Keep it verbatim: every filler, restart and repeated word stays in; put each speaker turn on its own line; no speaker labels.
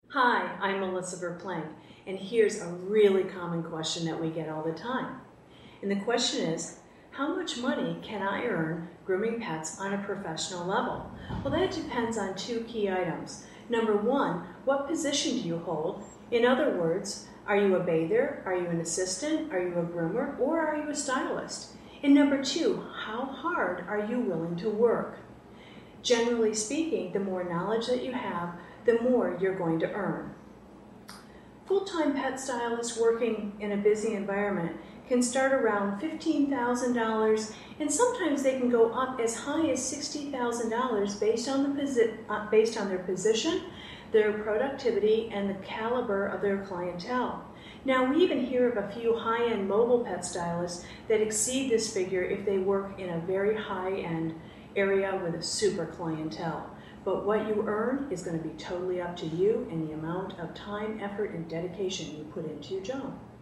Hi, I'm Melissa Verplank, and here's a really common question that we get all the time. And the question is, how much money can I earn grooming pets on a professional level? Well, that depends on two key items. Number one, what position do you hold? In other words, are you a bather, are you an assistant, are you a groomer, or are you a stylist? And number two, how hard are you willing to work? Generally speaking, the more knowledge that you have, the more you're going to earn. Full-time pet stylists working in a busy environment can start around fifteen thousand dollars, and sometimes they can go up as high as sixty thousand dollars based on the posi uh, based on their position, their productivity, and the caliber of their clientele. Now, we even hear of a few high-end mobile pet stylists that exceed this figure if they work in a very high-end area with a super clientele. But what you earn is going to be totally up to you and the amount of time, effort, and dedication you put into your job.